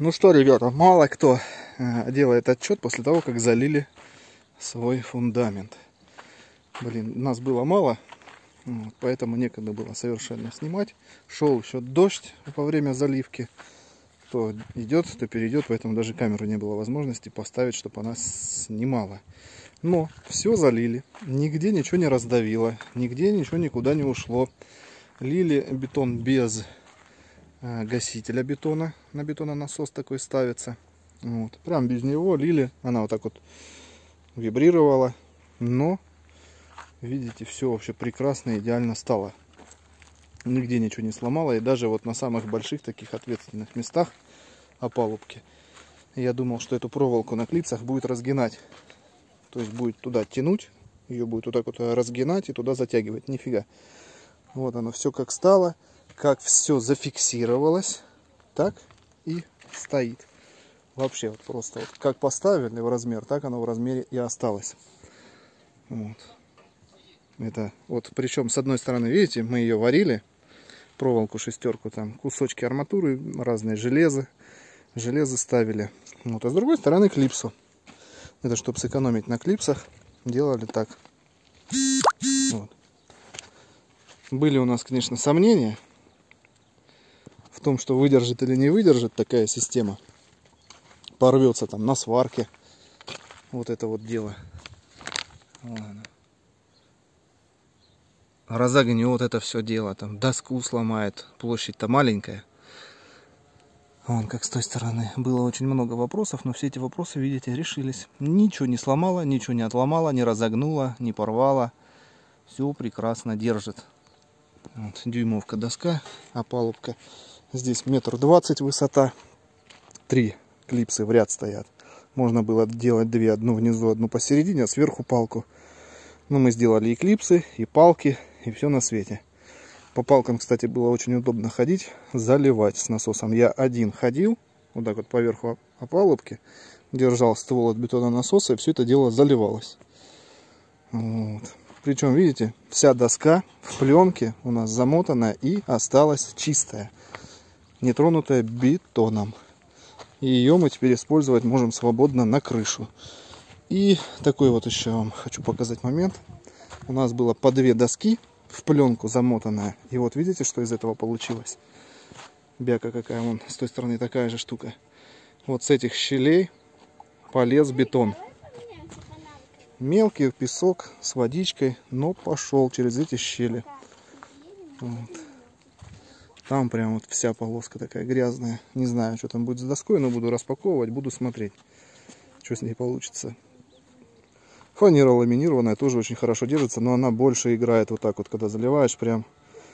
Ну что, ребята, мало кто делает отчет после того, как залили свой фундамент. Блин, нас было мало, поэтому некогда было совершенно снимать. Шел еще дождь во время заливки. То идет, то перейдет, поэтому даже камеру не было возможности поставить, чтобы она снимала. Но все залили, нигде ничего не раздавило, нигде ничего никуда не ушло. Лили бетон без гасителя бетона, на бетононасос такой ставится. Вот. Прям без него лили, она вот так вот вибрировала, но видите, все вообще прекрасно, идеально стало. Нигде ничего не сломало, и даже вот на самых больших таких ответственных местах опалубки я думал, что эту проволоку на клипсах будет разгинать, то есть будет туда тянуть, ее будет вот так вот разгинать и туда затягивать. Нифига, вот оно все как стало, как все зафиксировалось, так и стоит. Вообще вот просто вот как поставили в размер, так оно в размере и осталось. Вот. Это вот, причем с одной стороны, видите, мы ее варили, проволоку шестерку, там кусочки арматуры, разные железы ставили. Вот. А с другой стороны клипсу. Это чтобы сэкономить на клипсах, делали так. Вот. Были у нас, конечно, сомнения в том, что выдержит или не выдержит такая система. Порвется там на сварке. Вот это вот дело. Ладно. Разогнет это все дело. Там доску сломает. Площадь-то маленькая. Вон как с той стороны. Было очень много вопросов, но все эти вопросы, видите, решились. Ничего не сломало, ничего не отломало, не разогнуло, не порвало. Все прекрасно держит. Вот, дюймовка доска, опалубка. Здесь 1,20 м высота. 3 клипсы в ряд стоят. Можно было делать 2, одну внизу, одну посередине, а сверху палку. Но мы сделали и клипсы, и палки, и все на свете. По палкам, кстати, было очень удобно ходить, заливать с насосом. Я один ходил, вот так вот поверху опалубки, держал ствол от бетононасоса, и все это дело заливалось. Вот. Причем, видите, вся доска в пленке у нас замотана и осталась чистая, не тронутая бетоном. И ее мы теперь использовать можем свободно на крышу. И такой вот еще вам хочу показать момент. У нас было по 2 доски в пленку замотанная. И вот видите, что из этого получилось? Бяка какая, вон с той стороны такая же штука. Вот с этих щелей полез бетон. Мелкий песок с водичкой, но пошел через эти щели. Вот. Там прям вот вся полоска такая грязная. Не знаю, что там будет с доской, но буду распаковывать, буду смотреть, что с ней получится. Фанера ламинированная, тоже очень хорошо держится, но она больше играет вот так вот, когда заливаешь, прям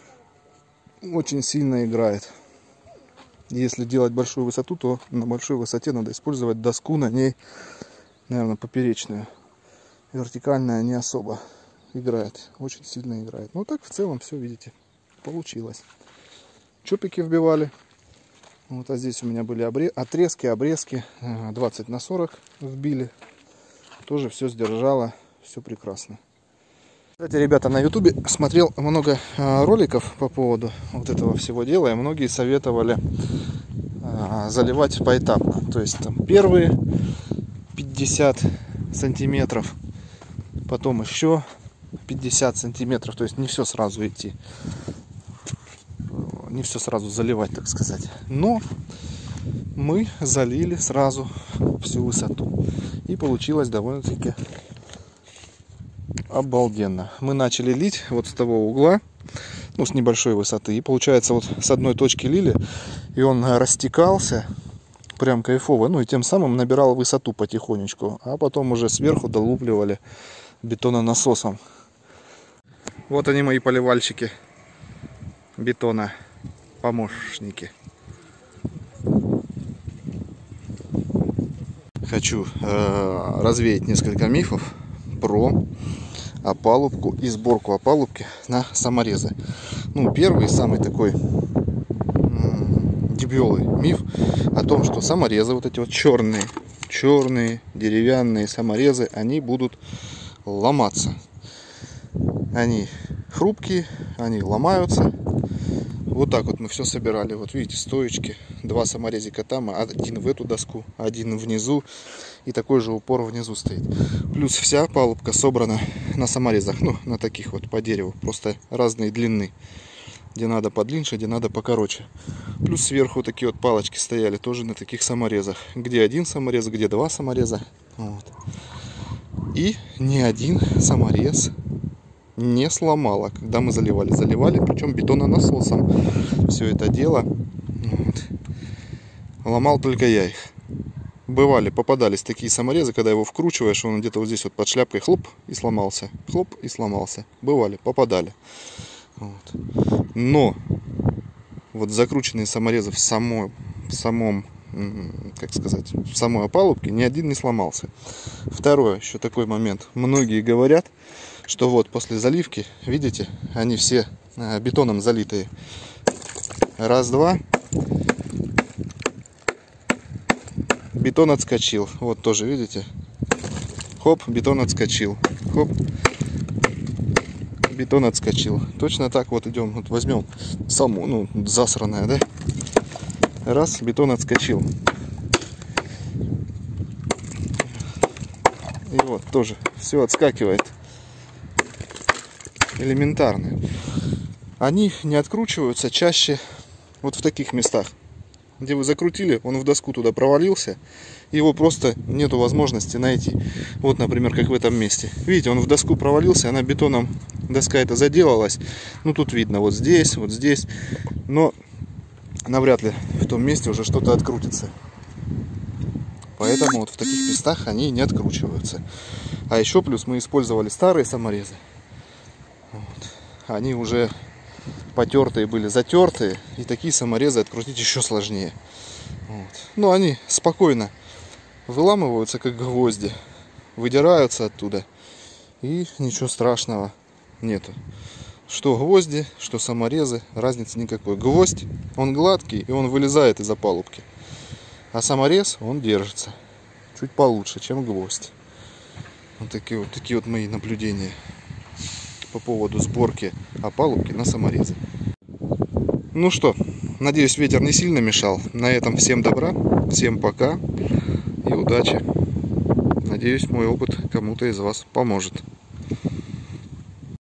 очень сильно играет. Если делать большую высоту, то на большой высоте надо использовать доску, на ней, наверное, поперечную. Вертикальная не особо играет, очень сильно играет. Но так в целом все, видите, получилось. Чопики вбивали. Вот, а здесь у меня были отрезки, обрезки. 20 на 40 вбили. Тоже все сдержало. Все прекрасно. Кстати, ребята, на ютубе смотрел много роликов по поводу вот этого всего дела. И многие советовали заливать поэтапно. То есть там первые 50 сантиметров. Потом еще 50 сантиметров. То есть не все сразу идти. Не все сразу заливать, так сказать. Но мы залили сразу всю высоту. И получилось довольно-таки обалденно. Мы начали лить вот с того угла, ну, с небольшой высоты. И получается, вот с одной точки лили, и он растекался прям кайфово. Ну, и тем самым набирал высоту потихонечку. А потом уже сверху долупливали бетононасосом. Вот они, мои поливальщики бетона. Помощники. Хочу развеять несколько мифов про опалубку и сборку опалубки на саморезы. Ну, первый, самый такой дебелый миф о том, что саморезы, вот эти вот черные деревянные саморезы, они будут ломаться. Они хрупкие, они ломаются. Вот так вот мы все собирали. Вот видите, стоечки. 2 саморезика там, один в эту доску, один внизу. И такой же упор внизу стоит. Плюс вся палубка собрана на саморезах. Ну, на таких вот по дереву. Просто разные длины. Где надо подлиннее, где надо покороче. Плюс сверху такие вот палочки стояли тоже на таких саморезах. Где один саморез, где 2 самореза. Вот. И ни один саморез не сломало, когда мы заливали. Заливали, причем бетононасосом все это дело. Вот. Ломал только я их. Бывали, попадались такие саморезы, когда его вкручиваешь, он где-то вот здесь вот под шляпкой хлоп и сломался. Хлоп и сломался. Бывали, попадали. Вот. Но вот закрученные саморезы в самом, как сказать, в самой опалубке ни один не сломался. Второе, еще такой момент. Многие говорят, что вот после заливки, видите, они все бетоном залитые. Раз, два. Бетон отскочил. Вот тоже, видите? Хоп, бетон отскочил. Хоп. Бетон отскочил. Точно так вот идем. Вот возьмем саму, ну, засранная, да? Раз, бетон отскочил. И вот тоже все отскакивает. Элементарно. Они не откручиваются чаще вот в таких местах, где вы закрутили, он в доску туда провалился, его просто нету возможности найти. Вот, например, как в этом месте. Видите, он в доску провалился, она бетоном, доска эта заделалась. Ну, тут видно, вот здесь, но навряд ли в том месте уже что-то открутится. Поэтому вот в таких местах они не откручиваются. А еще плюс мы использовали старые саморезы. Вот. Они уже потертые были, затертые, и такие саморезы открутить еще сложнее. Вот. Но они спокойно выламываются, как гвозди, выдираются оттуда, и ничего страшного нету. Что гвозди, что саморезы, разницы никакой. Гвоздь, он гладкий, и он вылезает из опалубки. А саморез, он держится чуть получше, чем гвоздь. Вот такие вот мои наблюдения по поводу сборки опалубки на саморезы. Ну что, надеюсь, ветер не сильно мешал. На этом всем добра, всем пока и удачи. Надеюсь, мой опыт кому-то из вас поможет.